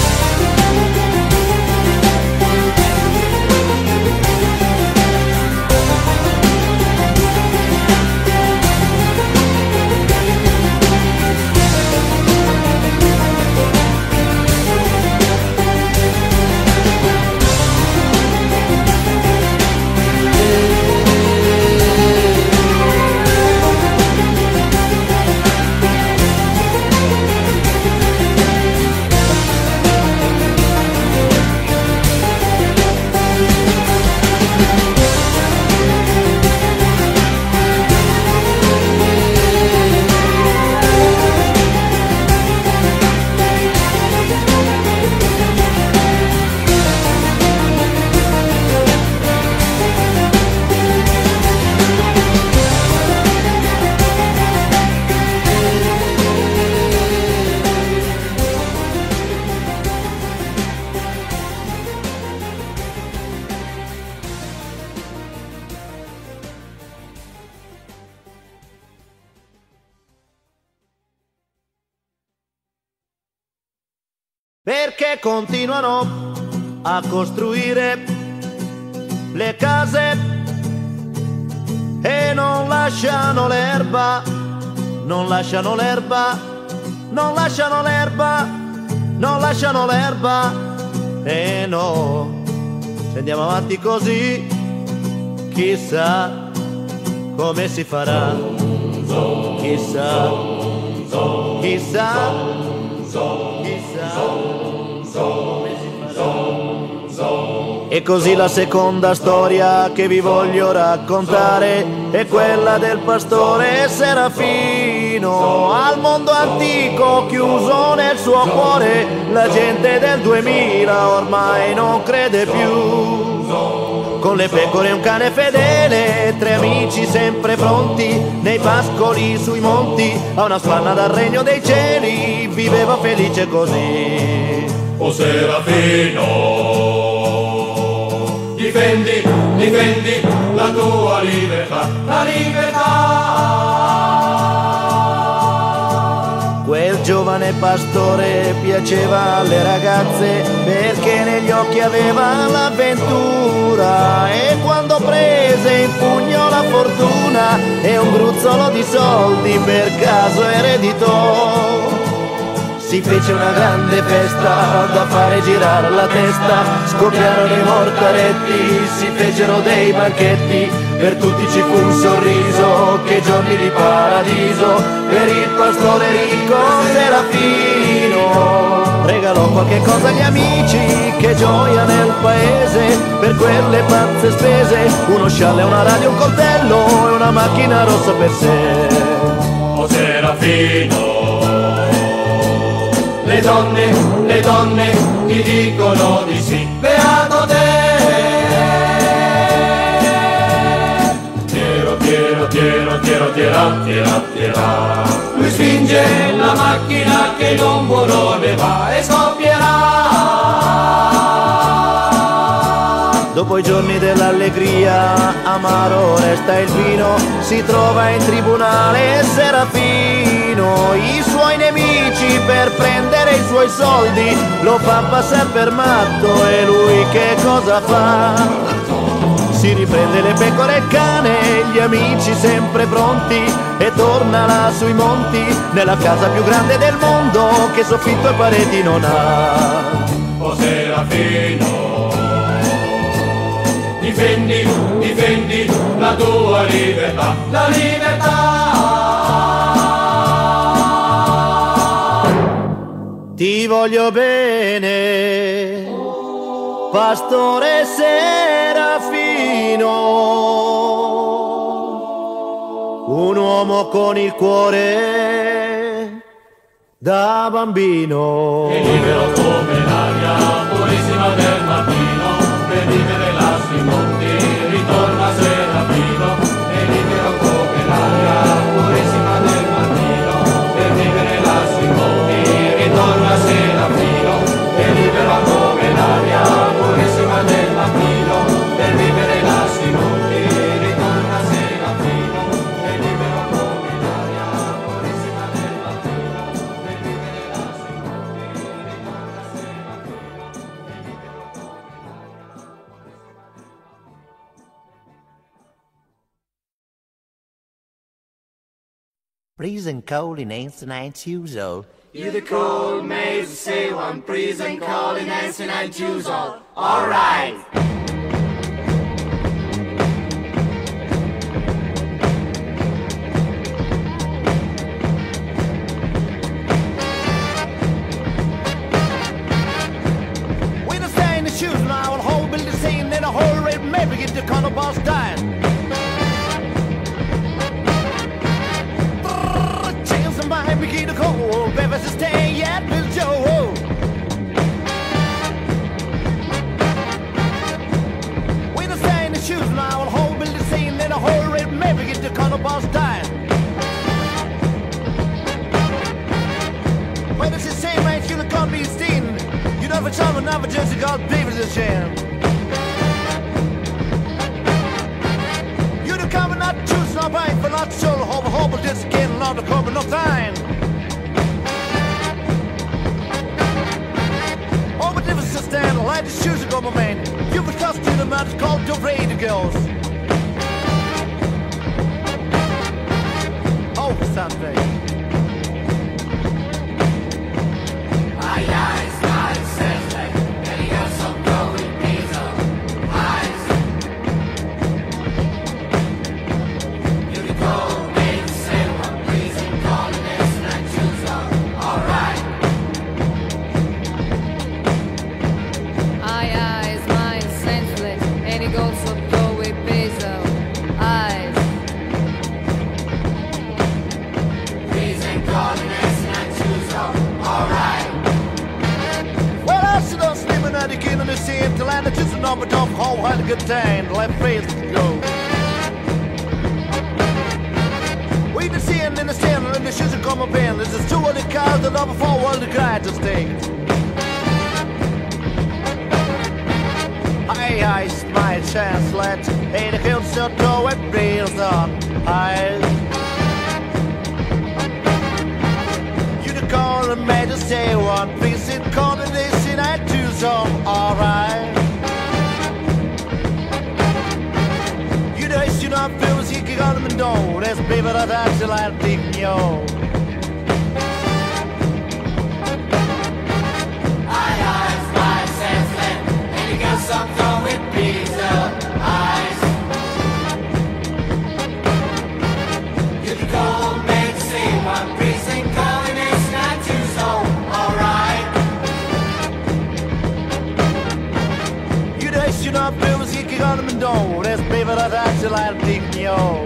Perché continuano a costruire le case e non lasciano l'erba, non lasciano l'erba, non lasciano l'erba, non lasciano l'erba. E no, se andiamo avanti così, chissà come si farà, chissà, chissà, chissà come si farà. E così la seconda storia che vi voglio raccontare è quella del pastore Serafino. Al mondo antico chiuso nel suo cuore, la gente del 2000 ormai non crede più. Con le pecore e un cane fedele, tre amici sempre pronti, nei pascoli sui monti, a una spanna dal regno dei cieli, viveva felice così. O Serafino, difendi, difendi la tua libertà, la libertà. Quel giovane pastore piaceva alle ragazze perché negli occhi aveva l'avventura, e quando prese in pugno la fortuna e un gruzzolo di soldi per caso ereditò, si fece una grande festa da fare girare la testa, scoppiarono i mortaretti, si fecero dei banchetti, per tutti ci fu un sorriso, che giorni di paradiso, per il pastore ricco Serafino. Regalò qualche cosa agli amici, che gioia nel paese, per quelle pazze spese, uno scialle, una radio, un coltello e una macchina rossa per sé. O Serafino, le donne ti dicono di sì, beato te. Tira. Lui spinge la macchina che non vuole va e scoppierà. Dopo i giorni dell'allegria, amaro resta il vino, si trova in tribunale Serafino. I suoi nemici per prendere i suoi soldi lo fa passare per matto, e lui che cosa fa? Si riprende le pecore e il cane, gli amici sempre pronti, e torna là sui monti, nella casa più grande del mondo, che soffitto e pareti non ha. O Serafino, difendi, difendi la tua libertà, la libertà. Ti voglio bene, pastore Serafino, un uomo con il cuore da bambino. E libero come l'aria purissima del mattino, per vivere là sui monti ritorna Serafino. E libero come l'aria purissima del mattino, per vivere là sui monti ritorna Serafino. E libero come l'aria purissima del mattino, per vivere là sui monti ritorna Serafino. E libero come l'aria purissima del mattino, per vivere là sui monti ritorna Freezing cold in ancient usual. You the cold maze, say one prison calling dancing and choose all right. We don't stay in the shoes now, and whole building scene in a whole red maybe get the corner boss dying. Chance and behind begin to cold, baby, stay yet, Bill Joe. We don't stay in the shoes now, and whole building scene in a whole red maybe get the corner boss dying. When it's the same range, you're gonna be seen. You know, for some, another just got babies a shame. You the cover not choose, not buying for not so hope, just getting on the cover, no time. Oh, but difference to stand, light the shoes go, my man. You can trust to the man, it's called the radio girls. Oh, Sunday. Aye, aye, is my sense up a tough hole, had a good time, left face to go. We've been seeing in the stand, and the shoes are come up in. There's just 2 other cars that number 4 world the guy to stay. I my chance, let hey, the hills still throw it breeze on. You the call and made us say one piece in coordination I do some alright. You know it's you not feel as you can on them and don't. That's baby that I till I think yo. Some throw it pizza eyes. You can call me to see one precinct calling it's not too so alright. You know you not feel as you can on them and don't. That's baby that I till I think yo.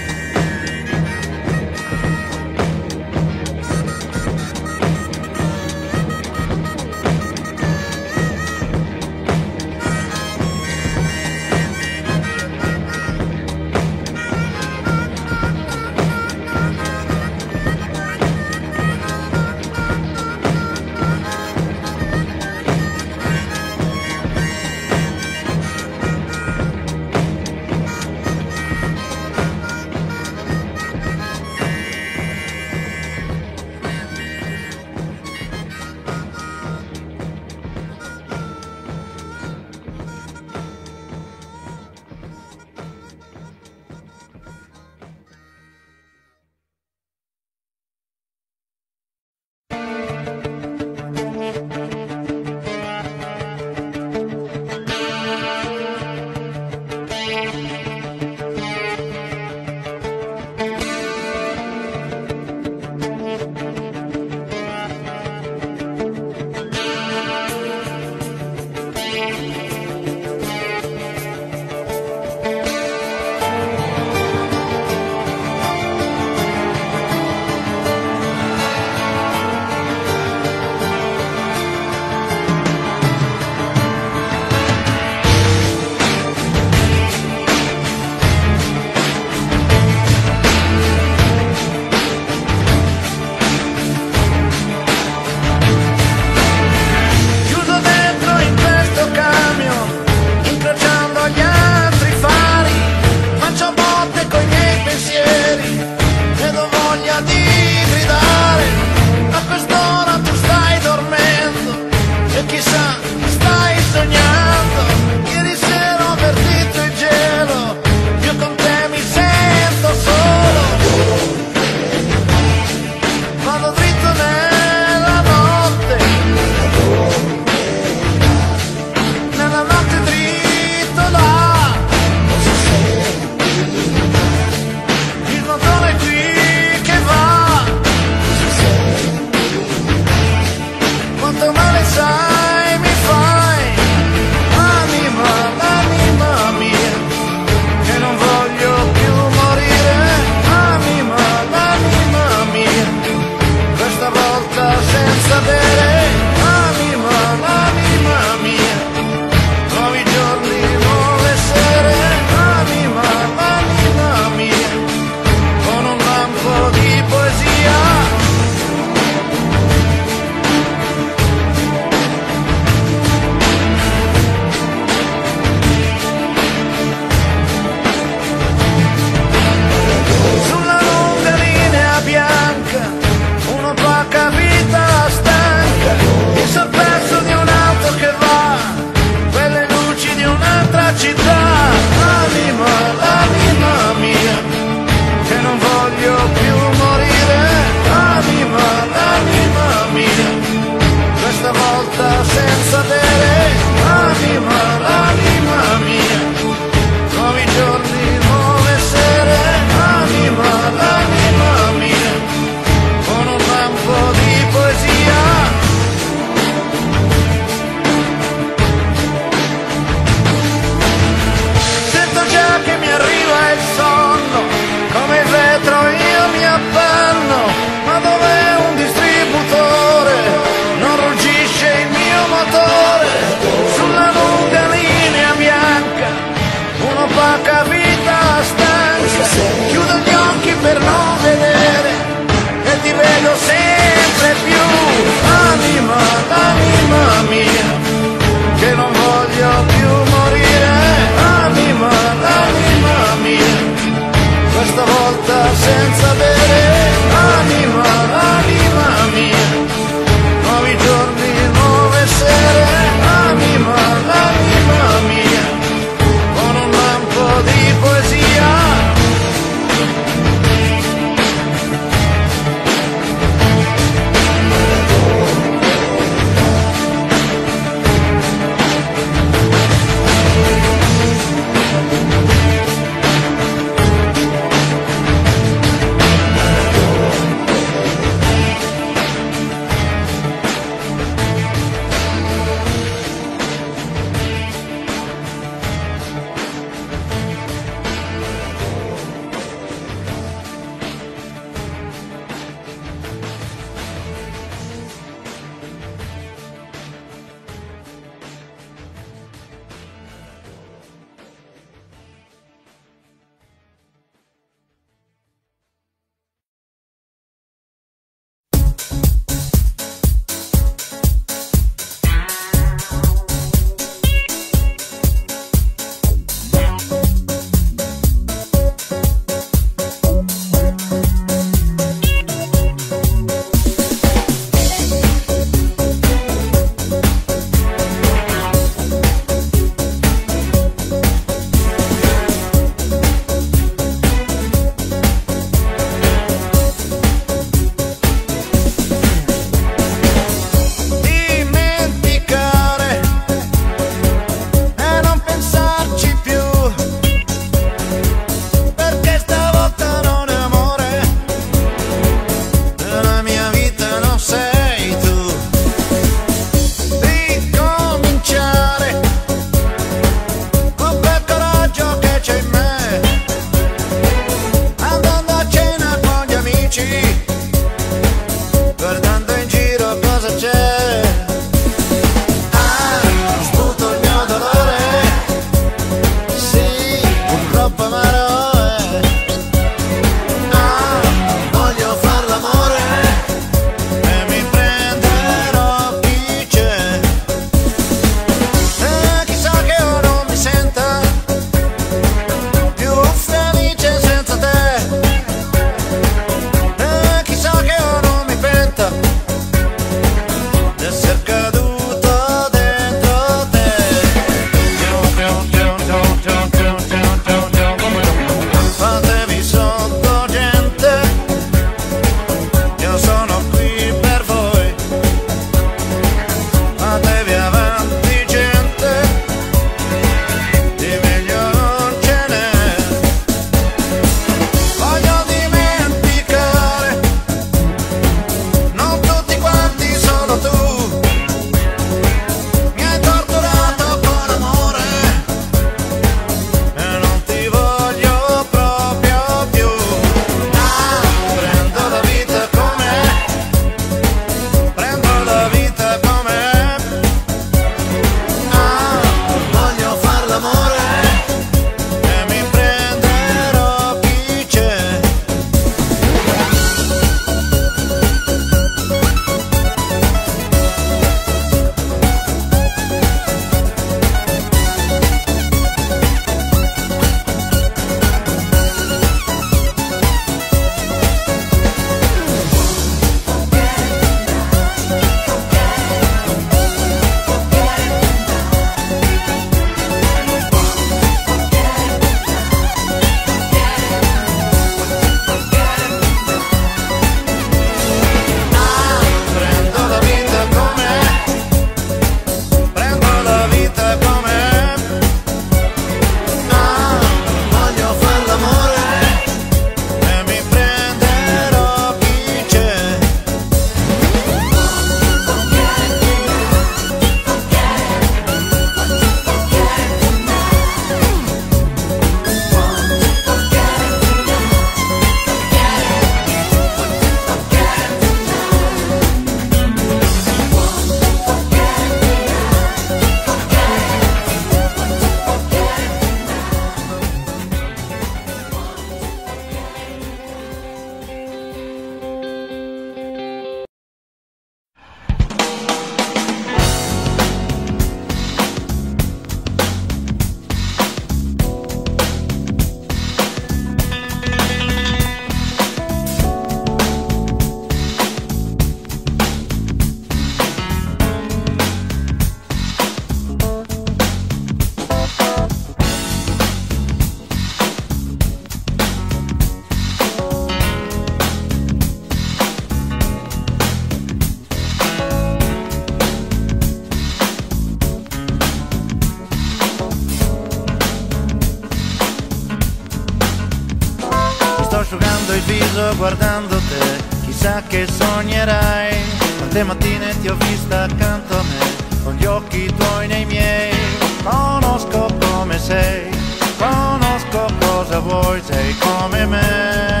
sorriso guardando te, chissà che sognerai. Quante mattine ti ho vista accanto a me, con gli occhi tuoi nei miei. Conosco come sei, conosco cosa vuoi, sei come me.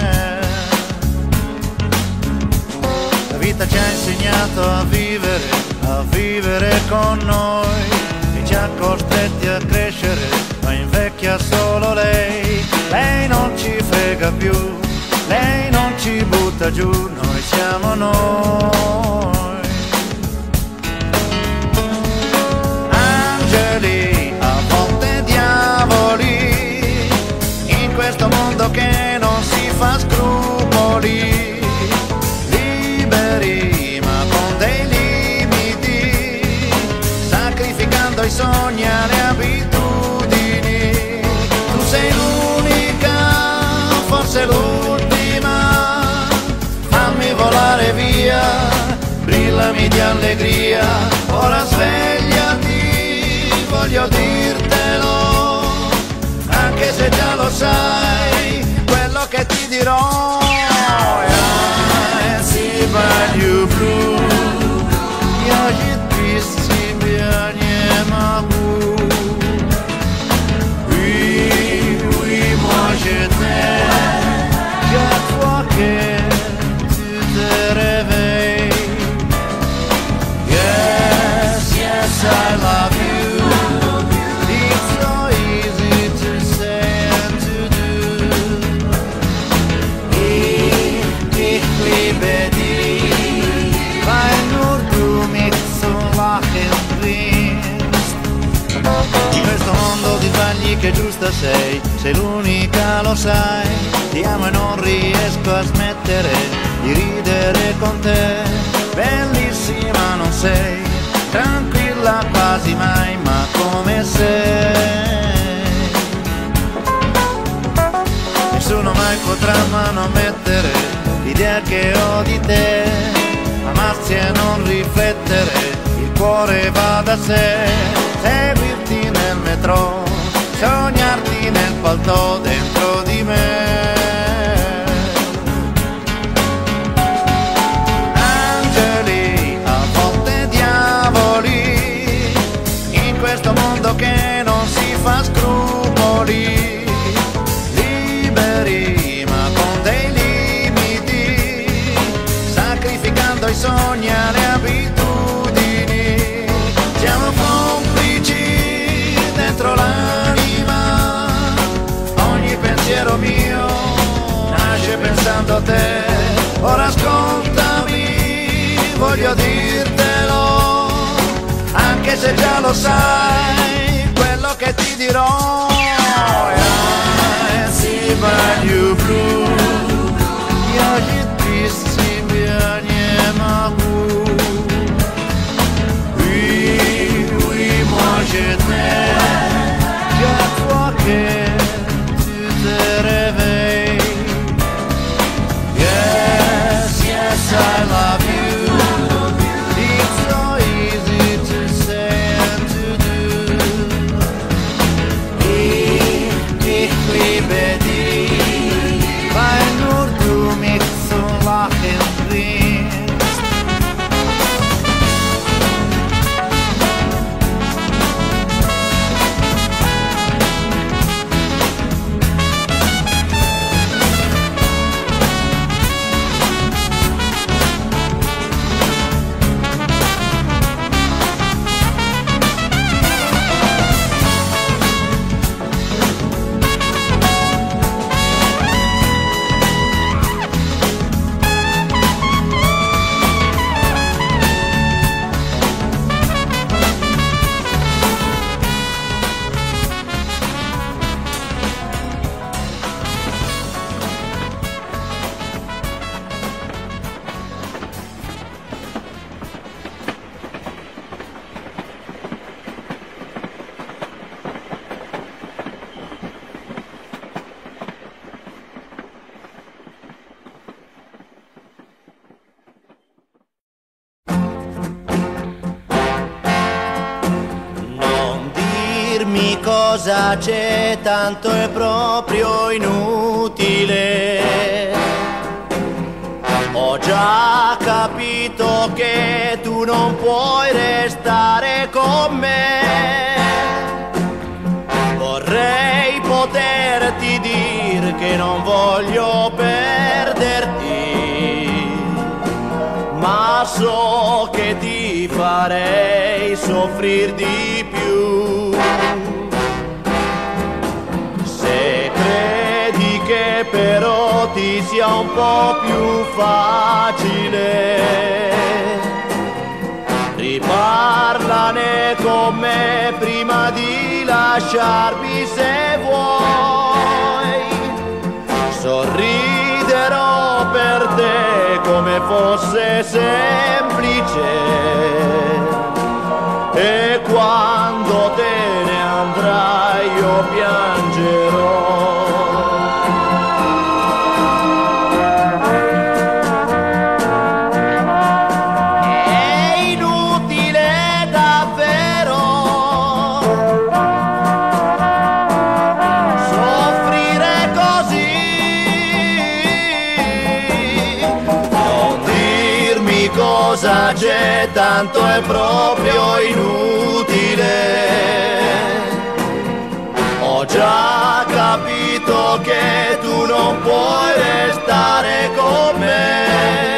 La vita ci ha insegnato a vivere con noi, e ci ha costretti a crescere, ma invecchia solo lei. Lei non ci frega più, lei non ci butta giù, noi siamo noi. Angeli, a volte diavoli, in questo mondo che non si fa scrupoli, liberi ma con dei limiti, sacrificando i sogni alle abitudini. Tu sei l'unica, forse l'ultima, fammi volare via, brillami di allegria. Ora svegliati, voglio dirtelo, anche se già lo sai, quello che ti dirò. Si voglio blu, ja жить тебя не могу. Oui, moi je t'aime, chaque fois que tu te réveilles. Yes, yes, I love you. It's so easy to say and to do. Ich liebe dich, weil nur du mich zum Lachen bringst. In questo mondo di sbagli che giusta sei, sei l'unica, lo sai. Ti amo e non riesco a smettere di ridere con te. Bellissima non sei, tranquilla quasi mai, ma come sei. Nessuno mai potrà manomettere l'idea che ho di te. Amarsi e non riflettere, il cuore va da sé. Seguirti nel metro, sognarti nel palto dentro di me. Angeli, a volte diavoli, in questo mondo che non si fa scrupoli, liberi ma con dei limiti, sacrificando i sogni alle abitudini. Siamo complici dentro l'anima, ogni pensiero mio nasce pensando a te. Ora ascoltami, voglio dirtelo, anche se già lo sai, quello che ti dirò. Si voglio blu, ja жить тебя не могу. Oui, moi je t'aime, chaque fois que tu te réveilles. Yes, yes, I love you. It's so easy to say and to do. Ich liebe dich, weil nur du mich zum Lachen bringst. Cosa c'è, tanto è proprio inutile. Ho già capito che tu non puoi restare con me. Vorrei poterti dire che non voglio perderti, ma so che ti farei soffrire di più. Se credi che però ti sia un po' più facile, riparlane con me prima di lasciarmi se vuoi. Sorriderò per te come fosse semplice, e quando te ne andrai io piangerò. Cosa c'è, tanto è proprio inutile. Ho già capito che tu non puoi restare con me.